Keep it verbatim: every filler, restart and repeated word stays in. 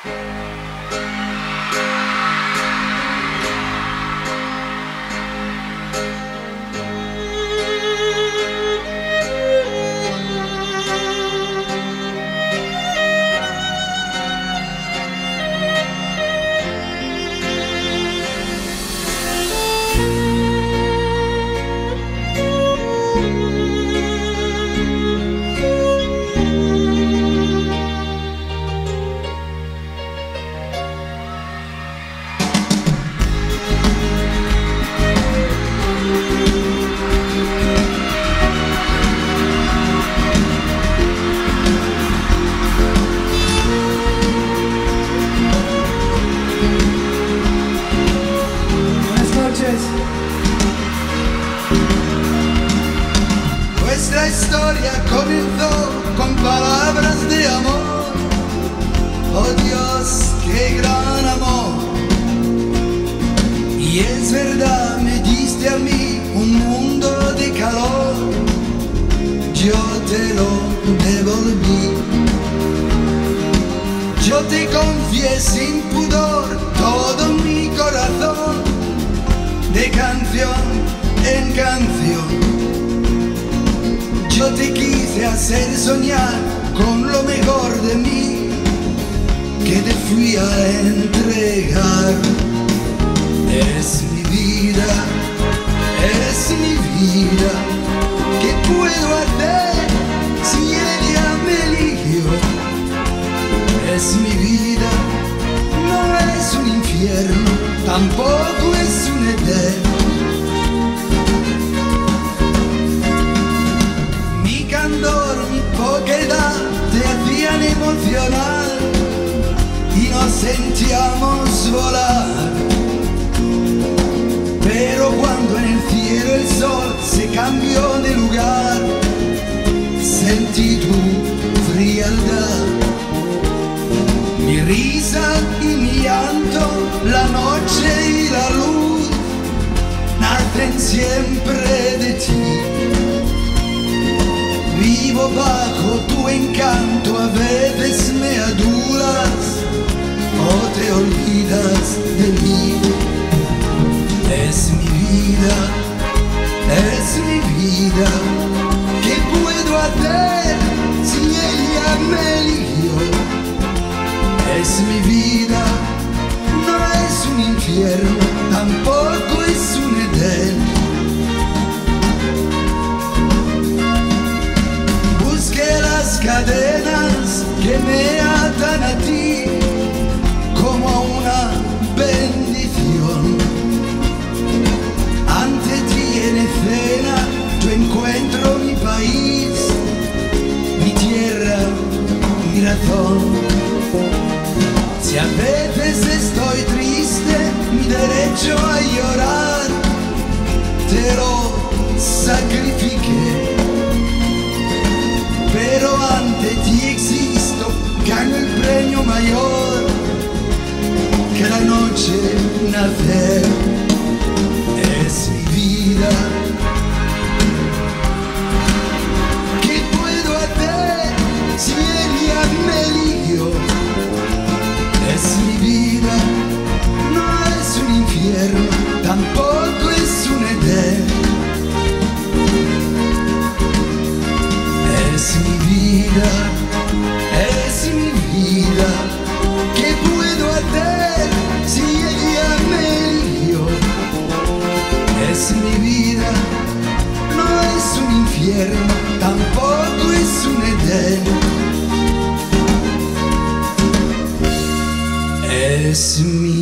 Nuestra historia comenzó con palabras de amor. Oh Dios, qué gran amor. Y es verdad, me diste a mí un mundo de calor. Yo te lo devolví. Yo te confié sin pudor todo mi corazón, de canción en canción. Yo te quise hacer soñar con lo mejor de mí, que te fui a entregar. Es mi vida, es mi vida. ¿Qué puedo hacer si ella me eligió? Es mi vida, no es un infierno, tampoco es un edén. Mi candor, mi poca edad te hacían emocionar y nos sentíamos volar. Pero cuando en el cielo el sol se cambió de lugar, sentí tu frialdad. Mi risa y mi llanto, la noche y la luz, nacen siempre de ti. Vivo bajo tu encanto, a veces me adulas o te olvidas de mí. Es mi vida, es mi vida. ¿Qué puedo hacer si ella me eligió? Es mi vida, no es un infierno, tampoco es un edén. Busqué las cadenas que me atan a ti como a una bendición. Ante ti en escena yo encuentro mi país, mi tierra, mi razón. Si a veces estoy triste, mi derecho a llorar te lo sacrifiqué. Pero ante ti existo, gano el premio mayor que la noche nacer. Es mi vida. ¿Qué puedo hacer si ella me eligió? Es mi vida, no es un infierno, tampoco es un edén. Es mi vida, es mi vida. ¿Qué puedo hacer si ella me eligió? Es mi vida, no es un infierno, tampoco es un edén. Es mi